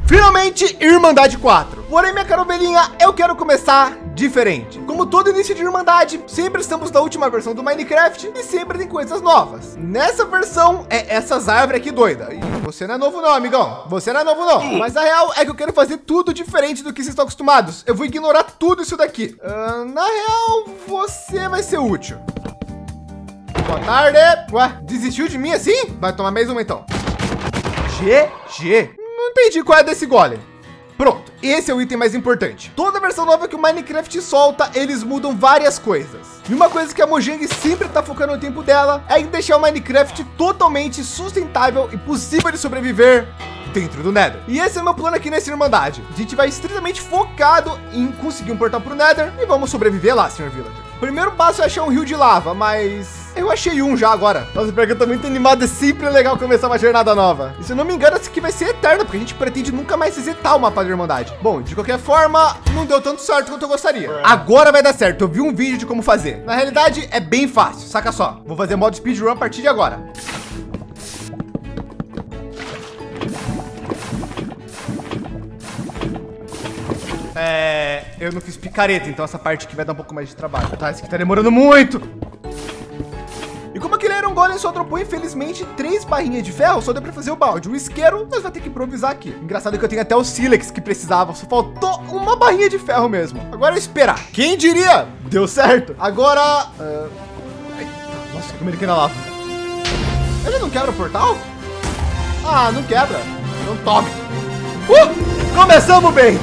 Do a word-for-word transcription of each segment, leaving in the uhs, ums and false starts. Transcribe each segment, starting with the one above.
Finalmente, Irmandade quatro. Porém, minha cara ovelhinha, eu quero começar diferente. Como todo início de Irmandade, sempre estamos na última versão do Minecraft e sempre tem coisas novas. Nessa versão, é essas árvores aqui doida. E você não é novo não, amigão. Você não é novo não. Mas a real é que eu quero fazer tudo diferente do que vocês estão acostumados. Eu vou ignorar tudo isso daqui. Uh, na real, você vai ser útil. Boa tarde. Ué, desistiu de mim assim? Vai tomar mais uma então. G G. Não entendi qual é desse golem. Pronto, esse é o item mais importante. Toda versão nova que o Minecraft solta, eles mudam várias coisas. E uma coisa que a Mojang sempre tá focando o tempo dela é em deixar o Minecraft totalmente sustentável e possível de sobreviver dentro do Nether. E esse é o meu plano aqui nessa Irmandade. A gente vai estritamente focado em conseguir um portal pro Nether e vamos sobreviver lá, senhor Villager. O primeiro passo é achar um rio de lava, mas eu achei um já agora. Nossa, porque eu tô muito animado, é sempre legal começar uma jornada nova. E se eu não me engano, essa aqui vai ser eterna, porque a gente pretende nunca mais resetar o mapa da Irmandade. Bom, de qualquer forma, não deu tanto certo quanto eu gostaria. Agora vai dar certo, eu vi um vídeo de como fazer. Na realidade, é bem fácil, saca só. Vou fazer modo speedrun a partir de agora. É, eu não fiz picareta, então essa parte aqui vai dar um pouco mais de trabalho. Tá, esse aqui tá demorando muito. E como aquele era um golem, só dropou, infelizmente, três barrinhas de ferro, só deu pra fazer o balde. O isqueiro, nós vamos ter que improvisar aqui. Engraçado que eu tenho até o sílex que precisava, só faltou uma barrinha de ferro mesmo. Agora é esperar. Quem diria? Deu certo. Agora... Uh... Nossa, como ele quer na lava. Ele não quebra o portal? Ah, não quebra. Não tome. Uh! Começamos bem.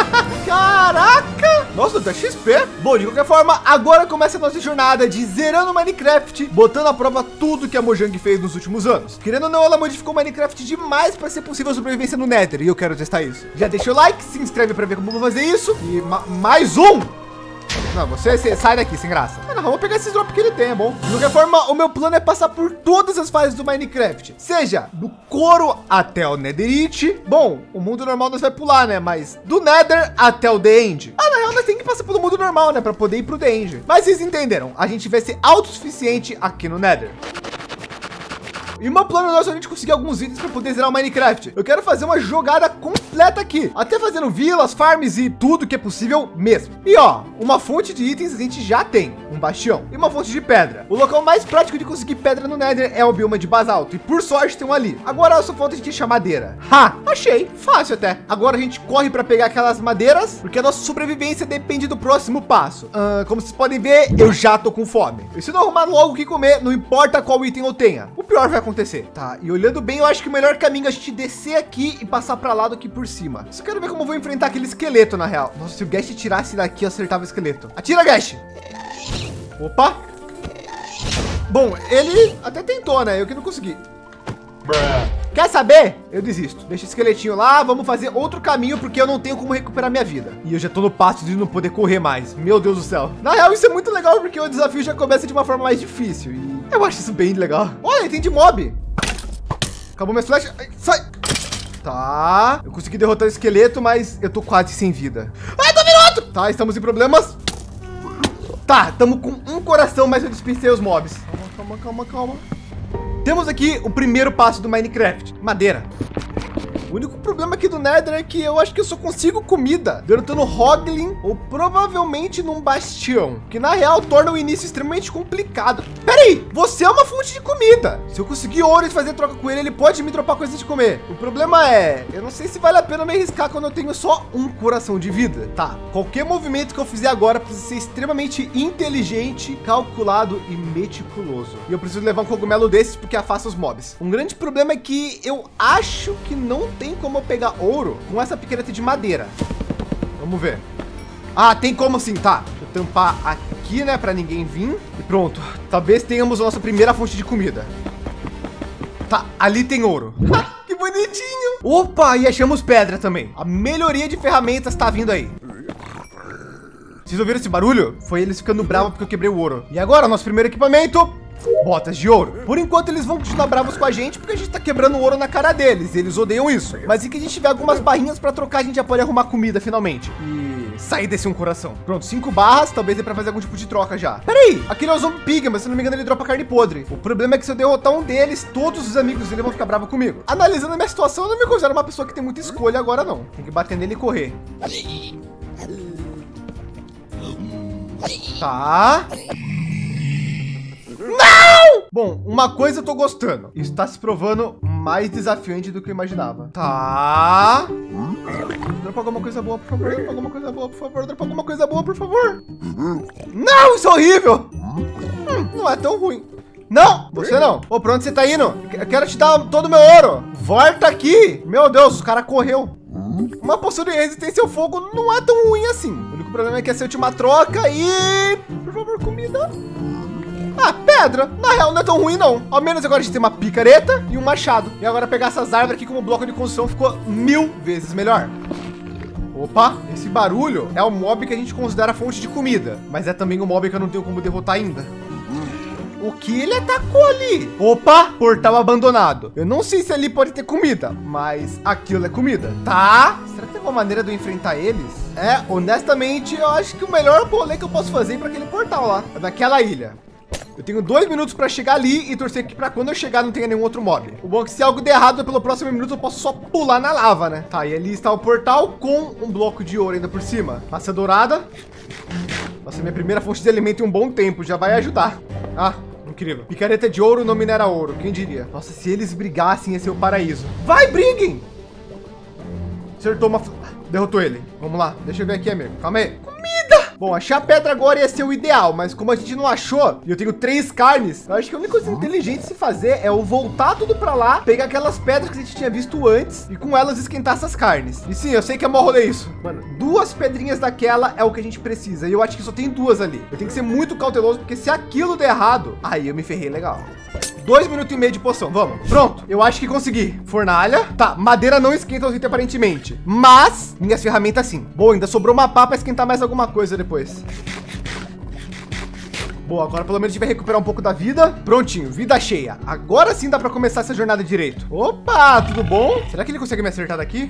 Caraca. Nossa, dá X P. Bom, de qualquer forma, agora começa a nossa jornada de zerando Minecraft, botando à prova tudo que a Mojang fez nos últimos anos. Querendo ou não, ela modificou o Minecraft demais para ser possível a sobrevivência no Nether, e eu quero testar isso. Já deixa o like, se inscreve para ver como eu vou fazer isso. E ma mais um. Não, você, você sai daqui, sem graça. Ah, não, vamos pegar esses drops que ele tem, é bom. De qualquer forma, o meu plano é passar por todas as fases do Minecraft. Seja do couro até o Netherite. Bom, o mundo normal nós vai pular, né? Mas do Nether até o The End. Ah, na real, nós tem que passar pelo mundo normal, né? Para poder ir pro The End. Mas vocês entenderam. A gente vai ser autossuficiente aqui no Nether. E o meu plano é a gente conseguir alguns itens para poder zerar o Minecraft. Eu quero fazer uma jogada completa aqui, até fazendo vilas, farms e tudo que é possível mesmo. E ó, uma fonte de itens a gente já tem, um bastião e uma fonte de pedra. O local mais prático de conseguir pedra no Nether é o bioma de basalto e por sorte tem um ali. Agora só falta a gente achar madeira. Ha, achei, fácil até. Agora a gente corre para pegar aquelas madeiras, porque a nossa sobrevivência depende do próximo passo. Uh, como vocês podem ver, eu já tô com fome. E se não arrumar logo o que comer, não importa qual item eu tenha, o pior vai acontecer. Tá, e olhando bem, eu acho que o melhor caminho é a gente descer aqui e passar para lá do que por cima. Só quero ver como eu vou enfrentar aquele esqueleto, na real. Nossa, se o Gash tirasse daqui, eu acertava o esqueleto. Atira, Gash! Opa! Bom, ele até tentou, né? Eu que não consegui. Quer saber? Eu desisto. Deixa o esqueletinho lá, vamos fazer outro caminho, porque eu não tenho como recuperar minha vida. E eu já tô no passo de não poder correr mais. Meu Deus do céu. Na real, isso é muito legal, porque o desafio já começa de uma forma mais difícil. E eu acho isso bem legal. Olha, tem de mob. Acabou minhas flechas. Ai, sai. Tá. Eu consegui derrotar o esqueleto, mas eu tô quase sem vida. Ai, tô vendo outro. Tá, estamos em problemas. Tá, estamos com um coração, mas eu dispensei os mobs. Calma, calma, calma, calma. Temos aqui o primeiro passo do Minecraft, madeira. O único problema aqui do Nether é que eu acho que eu só consigo comida derrotando Hoglin ou provavelmente num bastião, que na real torna o início extremamente complicado. Pera aí, você é uma fonte de comida. Se eu conseguir ouro e fazer troca com ele, ele pode me dropar coisa de comer. O problema é, eu não sei se vale a pena me arriscar quando eu tenho só um coração de vida. Tá, qualquer movimento que eu fizer agora precisa ser extremamente inteligente, calculado e meticuloso. E eu preciso levar um cogumelo desses porque afasta os mobs. Um grande problema é que eu acho que não tem Tem como eu pegar ouro com essa picareta de madeira. Vamos ver. Ah, tem como sim, tá. Vou tampar aqui, né, para ninguém vir. E pronto. Talvez tenhamos a nossa primeira fonte de comida. Tá, ali tem ouro. Que bonitinho. Opa, e achamos pedra também. A melhoria de ferramentas tá vindo aí. Vocês ouviram esse barulho? Foi eles ficando bravos porque eu quebrei o ouro. E agora, nosso primeiro equipamento. botas de ouro. Por enquanto eles vão continuar bravos com a gente porque a gente tá quebrando ouro na cara deles. Eles odeiam isso. Mas se que a gente tiver algumas barrinhas para trocar, a gente já pode arrumar comida finalmente. E sair desse um coração. Pronto, cinco barras, talvez dê para fazer algum tipo de troca já. Peraí, aquele é o Zombie Pig, mas se não me engano ele dropa carne podre. O problema é que se eu derrotar um deles, todos os amigos dele vão ficar bravos comigo. Analisando a minha situação, eu não me considero uma pessoa que tem muita escolha agora não. Tem que bater nele e correr. Tá. Não! Bom, uma coisa eu tô gostando. Isso tá se provando mais desafiante do que eu imaginava. Tá. Dropa alguma coisa boa, por favor. Dropa alguma coisa boa, por favor. Dropa alguma coisa boa, por favor. Não, isso é horrível. Hum, não é tão ruim. Não, você não. Ô, pra onde você tá indo? Eu quero te dar todo o meu ouro. Volta aqui. Meu Deus, o cara correu. Uma poção de resistência ao fogo não é tão ruim assim. O único problema é que essa é a última troca e... Por favor, comida. Ah, pedra. Na real, não é tão ruim, não. Ao menos agora a gente tem uma picareta e um machado. E agora pegar essas árvores aqui como bloco de construção ficou mil vezes melhor. Opa, esse barulho é o mob que a gente considera fonte de comida. Mas é também um mob que eu não tenho como derrotar ainda. O que ele atacou ali? Opa, portal abandonado. Eu não sei se ali pode ter comida, mas aquilo é comida, tá? Será que tem alguma maneira de eu enfrentar eles? É, honestamente, eu acho que o melhor rolê que eu posso fazer para aquele portal lá, é naquela ilha. Eu tenho dois minutos para chegar ali e torcer que para quando eu chegar não tenha nenhum outro mob. O bom é que se algo der errado pelo próximo minuto eu posso só pular na lava, né? Tá, e ali está o portal com um bloco de ouro ainda por cima. Massa dourada. Nossa, minha primeira fonte de alimento em um bom tempo, já vai ajudar. Ah, incrível. Picareta de ouro não minera ouro, quem diria? Nossa, se eles brigassem ia ser o paraíso. Vai, briguem! Acertou uma... Derrotou ele. Vamos lá, deixa eu ver aqui, amigo. Calma aí. Comida! Bom, achar pedra agora ia ser o ideal, mas como a gente não achou, e eu tenho três carnes, eu acho que a única coisa inteligente de se fazer é eu voltar tudo para lá, pegar aquelas pedras que a gente tinha visto antes e com elas esquentar essas carnes. E sim, eu sei que é mó rolê isso. Mano, duas pedrinhas daquela é o que a gente precisa. E eu acho que só tem duas ali. Eu tenho que ser muito cauteloso, porque se aquilo der errado, aí eu me ferrei legal. Dois minutos e meio de poção, vamos. Pronto, eu acho que consegui. Fornalha. Tá, madeira não esquenta o item aparentemente, mas minhas ferramentas sim. Boa, ainda sobrou uma pá para esquentar mais alguma coisa depois. Boa, agora pelo menos a gente vai recuperar um pouco da vida. Prontinho, vida cheia. Agora sim dá para começar essa jornada direito. Opa, tudo bom? Será que ele consegue me acertar daqui?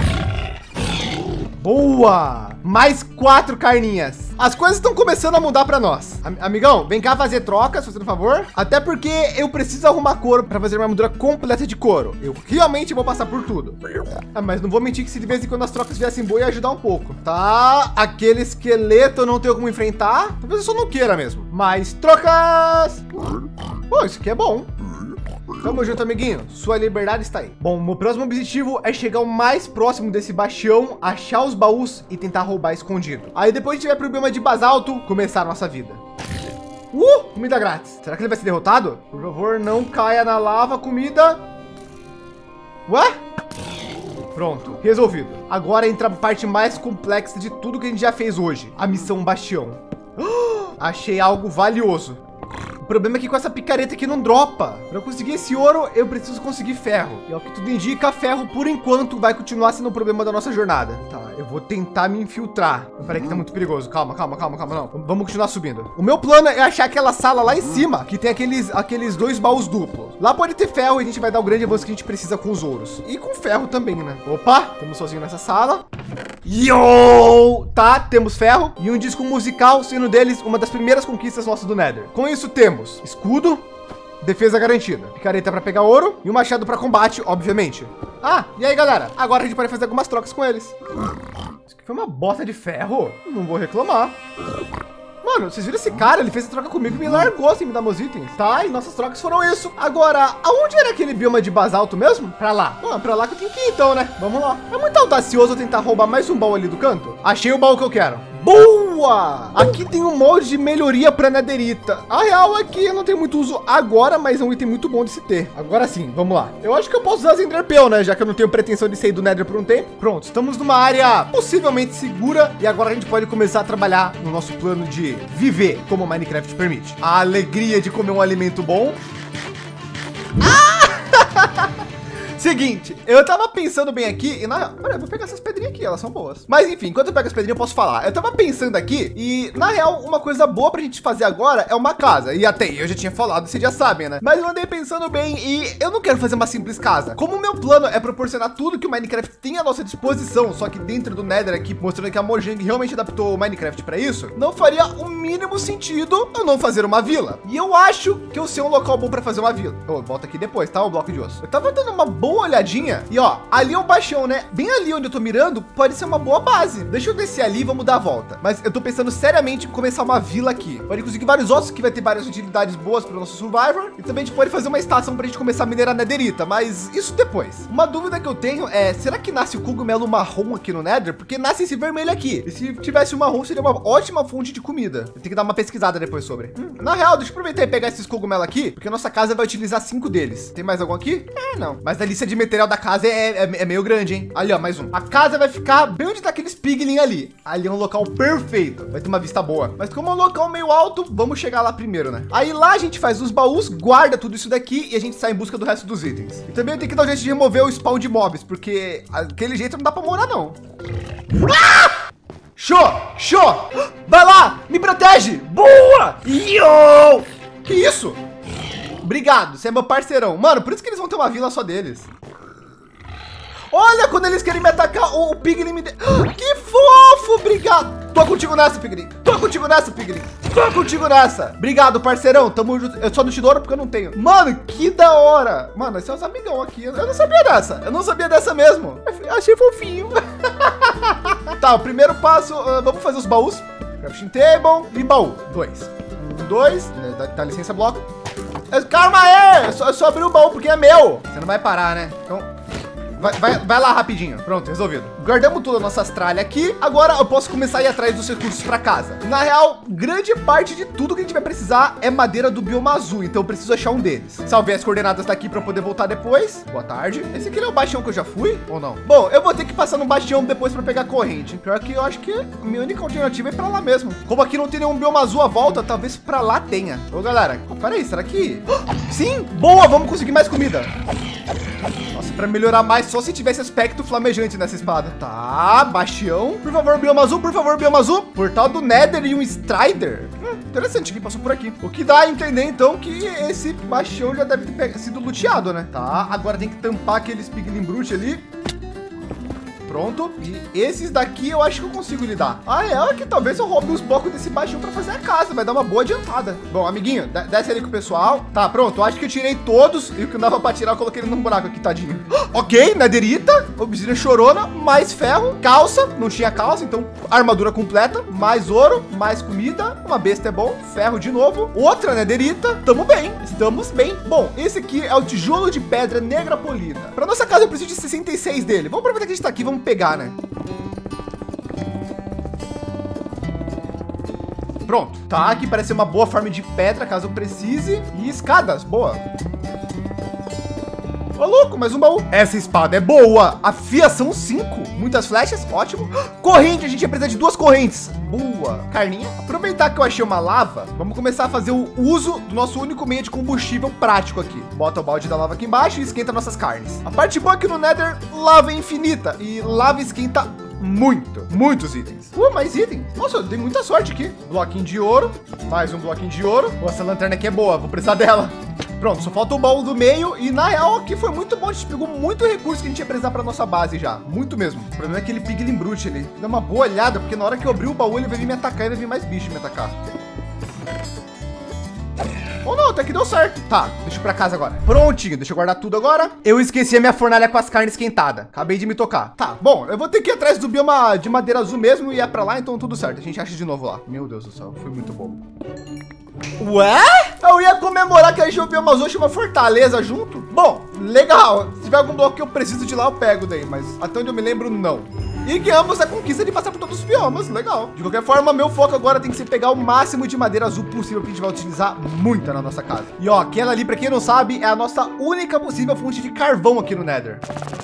Boa! Mais quatro carninhas. As coisas estão começando a mudar para nós. Am amigão, vem cá fazer trocas, fazendo favor. Até porque eu preciso arrumar couro para fazer uma armadura completa de couro. Eu realmente vou passar por tudo. Ah, mas não vou mentir que se de vez em quando as trocas viessem boa ia ajudar um pouco. Tá, aquele esqueleto eu não tenho como enfrentar. Talvez eu só não queira mesmo. Mas trocas! Pô, isso aqui é bom. Tamo junto, amiguinho. Sua liberdade está aí. Bom, meu próximo objetivo é chegar o mais próximo desse bastião, achar os baús e tentar roubar escondido. Aí depois a gente vai pro bioma de basalto, começar a nossa vida. Uh, comida grátis. Será que ele vai ser derrotado? Por favor, não caia na lava, comida. Ué? Pronto, resolvido. Agora entra a parte mais complexa de tudo que a gente já fez hoje. A missão bastião. Achei algo valioso. O problema é que com essa picareta aqui não dropa. Para eu conseguir esse ouro, eu preciso conseguir ferro. E ao que tudo indica, ferro por enquanto vai continuar sendo um problema da nossa jornada. Tá, eu vou tentar me infiltrar. Peraí que tá muito perigoso. Calma, calma, calma, calma, não. Vamos continuar subindo. O meu plano é achar aquela sala lá em cima, que tem aqueles, aqueles dois baús duplos. Lá pode ter ferro e a gente vai dar o grande avanço que a gente precisa com os ouros. E com ferro também, né? Opa, estamos sozinhos nessa sala. Yo! Tá, temos ferro e um disco musical, sendo deles uma das primeiras conquistas nossas do Nether. Com isso temos escudo, defesa garantida, picareta para pegar ouro e um machado para combate, obviamente. Ah, e aí galera, agora a gente pode fazer algumas trocas com eles. Isso aqui foi uma bota de ferro, não vou reclamar. Mano, vocês viram esse cara? Ele fez a troca comigo e me largou sem me dar meus itens. Tá, e nossas trocas foram isso. Agora, aonde era aquele bioma de basalto mesmo? Pra lá. Ah, pra lá que eu tenho que ir então, né? Vamos lá. É muito audacioso eu tentar roubar mais um baú ali do canto. Achei o baú que eu quero. Boa! Aqui tem um molde de melhoria para netherita. A real é que eu não tenho muito uso agora, mas é um item muito bom de se ter. Agora sim, vamos lá. Eu acho que eu posso usar as Enderpearl, né? Já que eu não tenho pretensão de sair do Nether por um tempo. Pronto, estamos numa área possivelmente segura e agora a gente pode começar a trabalhar no nosso plano de viver como o Minecraft permite. A alegria de comer um alimento bom. Ah! Seguinte, eu tava pensando bem aqui e na... Olha, eu vou pegar essas pedrinhas aqui, elas são boas. Mas enfim, enquanto eu pego as pedrinhas, eu posso falar. Eu tava pensando aqui e, na real, uma coisa boa pra gente fazer agora é uma casa. E até eu já tinha falado, vocês já sabem, né? Mas eu andei pensando bem e eu não quero fazer uma simples casa. Como o meu plano é proporcionar tudo que o Minecraft tem à nossa disposição, só que dentro do Nether aqui, mostrando que a Mojang realmente adaptou o Minecraft para isso, não faria o mínimo sentido eu não fazer uma vila. E eu acho que eu sei um local bom para fazer uma vila. Eu volto aqui depois, tá? O bloco de osso. Eu tava dando uma boa olhadinha e ó, ali é o baixão, né? Bem ali onde eu tô mirando, pode ser uma boa base. Deixa eu descer ali e vamos dar a volta. Mas eu tô pensando seriamente em começar uma vila aqui. Pode conseguir vários ossos que vai ter várias utilidades boas para o nosso Survivor. E também a gente pode fazer uma estação para a gente começar a minerar netherita, mas isso depois. Uma dúvida que eu tenho é, será que nasce o cogumelo marrom aqui no Nether? Porque nasce esse vermelho aqui. E se tivesse o marrom, seria uma ótima fonte de comida. Eu tenho que dar uma pesquisada depois sobre. Hum, na real, deixa eu aproveitar e pegar esses cogumelos aqui, porque a nossa casa vai utilizar cinco deles. Tem mais algum aqui? É, não. Mas a lista de material da casa é, é, é meio grande, hein? Ali, ó, mais um. A casa vai ficar bem onde tá aqueles piglin ali. Ali é um local perfeito. Vai ter uma vista boa. Mas como é um local meio alto, vamos chegar lá primeiro, né? Aí lá a gente faz os baús, guarda tudo isso daqui e a gente sai em busca do resto dos itens. E também eu tenho que dar um jeito de remover o spawn de mobs, porque aquele jeito não dá pra morar, não. Ah! Show! Show! Vai lá! Me protege! Boa! Yo! Que isso? Obrigado, você é meu parceirão. Mano, por isso que eles vão ter uma vila só deles. Olha, quando eles querem me atacar, o, o Piglin me... De... Que fofo! Obrigado! Tô contigo nessa, Piglin. Tô contigo nessa, Piglin. Tô contigo nessa. Obrigado, parceirão. Tamo junto. Eu só não te dou porque eu não tenho. Mano, que da hora. Mano, esses são os amigão aqui. Eu não sabia dessa. Eu não sabia dessa mesmo. Eu achei fofinho. Tá, o primeiro passo, uh, vamos fazer os baús. Crafting table e baú. Dois. Um, dois. Dá, dá licença, bloco. Calma aí. Eu só, eu só abri o baú porque é meu. Você não vai parar, né? Então... Vai, vai, vai lá rapidinho. Pronto, resolvido. Guardamos todas as nossas tralhas aqui. Agora eu posso começar a ir atrás dos recursos para casa. Na real, grande parte de tudo que a gente vai precisar é madeira do bioma azul. Então eu preciso achar um deles. Salvei as coordenadas daqui para poder voltar depois. Boa tarde. Esse aqui é o bastião que eu já fui ou não? Bom, eu vou ter que passar no bastião depois para pegar corrente. Pior que eu acho que a minha única alternativa é para lá mesmo. Como aqui não tem nenhum bioma azul à volta, talvez para lá tenha. Ô galera, peraí, será que... Sim, boa, vamos conseguir mais comida. Nossa, para melhorar mais, só se tivesse aspecto flamejante nessa espada. Tá, bastião. Por favor, bioma azul, por favor, bioma azul. Portal do Nether e um Strider. Hum, interessante, quem passou por aqui. O que dá a entender, então, que esse bastião já deve ter sido luteado, né? Tá, agora tem que tampar aqueles Piglin Brute ali. Pronto. E esses daqui eu acho que eu consigo lidar. Ah, é que talvez eu roube os blocos desse baixinho para fazer a casa. Vai dar uma boa adiantada. Bom, amiguinho, desce ali com o pessoal. Tá, pronto. Eu acho que eu tirei todos. E o que não dava para tirar, eu coloquei ele num buraco aqui, tadinho. Ok, netherita. Obsidiana chorona. Mais ferro. Calça. Não tinha calça, então armadura completa. Mais ouro. Mais comida. Uma besta é bom. Ferro de novo. Outra netherita. Tamo bem. Estamos bem. Bom, esse aqui é o tijolo de pedra negra polida. Para nossa casa eu preciso de sessenta e seis dele. Vamos aproveitar que a gente tá aqui. Vamos pegar, né? Pronto, tá, aqui parece uma boa farm de pedra, caso eu precise. E escadas, boa. Ô, louco, mais um baú. Essa espada é boa. Afiação cinco. Muitas flechas, ótimo. Corrente, a gente ia precisar de duas correntes. Boa. Carninha. Aproveitar que eu achei uma lava, vamos começar a fazer o uso do nosso único meio de combustível prático aqui. Bota o balde da lava aqui embaixo e esquenta nossas carnes. A parte boa aqui no Nether, lava é infinita. E lava esquenta muito, muitos itens. Uh, mais itens. Nossa, eu dei muita sorte aqui. Bloquinho de ouro. Mais um bloquinho de ouro. Essa lanterna aqui é boa, vou precisar dela. Pronto, só falta o baú do meio e na real aqui foi muito bom, a gente pegou muito recurso que a gente ia precisar para nossa base já, muito mesmo. O problema é aquele Piglin Brute ali. Dá uma boa olhada, porque na hora que eu abrir o baú ele vai vir me atacar e vai vir mais bicho me atacar. Ou não, até que deu certo. Tá, deixa eu ir pra casa agora. Prontinho, deixa eu guardar tudo agora. Eu esqueci a minha fornalha com as carnes esquentadas. Acabei de me tocar. Tá, bom, eu vou ter que ir atrás do bioma de madeira azul mesmo e é pra lá, então tudo certo. A gente acha de novo lá. Meu Deus do céu, foi muito bom. Ué? Eu ia comemorar que a gente viu uma uma fortaleza junto. Bom, legal. Se tiver algum bloco que eu preciso de lá, eu pego daí. Mas até onde eu me lembro, não. E ganhamos a conquista de passar por todos os biomas. Legal. De qualquer forma, meu foco agora tem que ser pegar o máximo de madeira azul possível, que a gente vai utilizar muita na nossa casa. E ó, aquela ali, para quem não sabe, é a nossa única possível fonte de carvão aqui no Nether.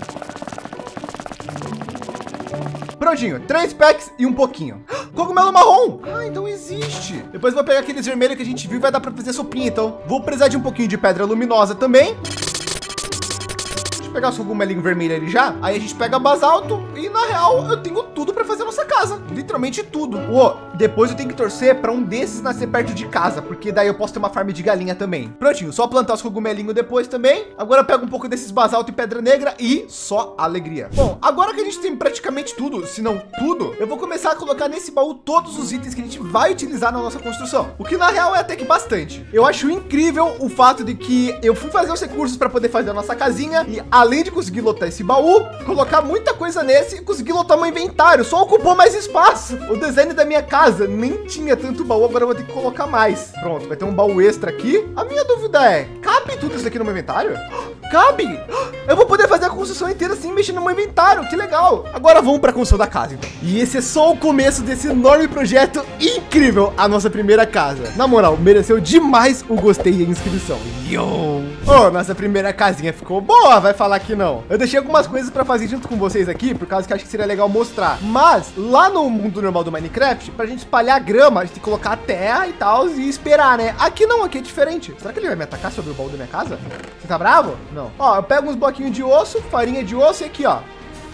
Prontinho, três packs e um pouquinho. Cogumelo marrom. Ah, então existe. Depois vou pegar aqueles vermelhos que a gente viu e vai dar para fazer sopinha, então. Vou precisar de um pouquinho de pedra luminosa também. eu pegar os cogumelinhos vermelhos ali já. Aí a gente pega basalto e na real eu tenho tudo para fazer a nossa casa. Literalmente tudo. Oh, depois eu tenho que torcer para um desses nascer perto de casa, porque daí eu posso ter uma farm de galinha também. Prontinho, só plantar os cogumelinhos depois também. Agora eu pego um pouco desses basalto e pedra negra e só alegria. Bom, agora que a gente tem praticamente tudo, se não tudo, eu vou começar a colocar nesse baú todos os itens que a gente vai utilizar na nossa construção. O que na real é até que bastante. Eu acho incrível o fato de que eu fui fazer os recursos para poder fazer a nossa casinha e além de conseguir lotar esse baú, colocar muita coisa nesse e conseguir lotar meu inventário, só ocupou mais espaço. O design da minha casa nem tinha tanto baú, agora eu vou ter que colocar mais. Pronto, vai ter um baú extra aqui. A minha dúvida é, cabe tudo isso aqui no meu inventário? Cabe! Eu vou poder fazer a construção inteira assim, mexendo no meu inventário, que legal. Agora vamos para a construção da casa, então. E esse é só o começo desse enorme projeto incrível, a nossa primeira casa. Na moral, mereceu demais o gostei e a inscrição. Yo! Oh, nossa primeira casinha ficou boa, vai falar que não. Eu deixei algumas coisas para fazer junto com vocês aqui, por causa que eu acho que seria legal mostrar. Mas lá no mundo normal do Minecraft, para a gente espalhar grama, a gente tem que colocar a terra e tal e esperar, né? Aqui não, aqui é diferente. Será que ele vai me atacar sobre o baú da minha casa? Você tá bravo? Não. Ó, eu pego uns bloquinhos de osso, farinha de osso e aqui, ó.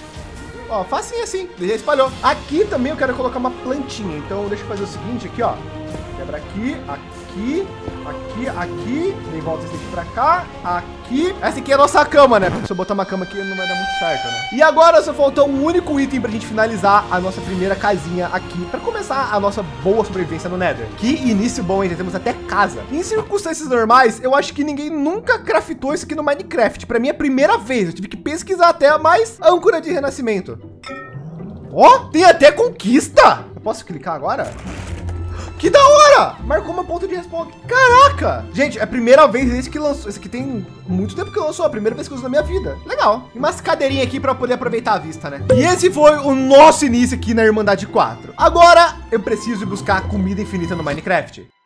Ó, facinho assim, já espalhou. Aqui também eu quero colocar uma plantinha, então deixa eu fazer o seguinte aqui, ó. Quebra aqui, aqui, aqui, aqui. Daí volta esse aqui pra cá, aqui. Essa aqui é a nossa cama, né? Se eu botar uma cama aqui não vai dar muito certo, né? E agora só faltou um único item pra gente finalizar a nossa primeira casinha aqui, pra começar a nossa boa sobrevivência no Nether. Que início bom, hein? Já temos até casa. Em circunstâncias normais, eu acho que ninguém nunca craftou isso aqui no Minecraft. Pra mim é a primeira vez, eu tive que pesquisar até mais âncora de renascimento. Ó, oh, tem até conquista. Eu posso clicar agora? Que da hora! Marcou meu ponto de respawn. Caraca! Gente, é a primeira vez esse que lançou. Esse aqui tem muito tempo que lançou. A primeira vez que eu uso na minha vida. Legal. E umas cadeirinhas aqui para poder aproveitar a vista, né? E esse foi o nosso início aqui na Irmandade quatro. Agora eu preciso buscar comida infinita no Minecraft.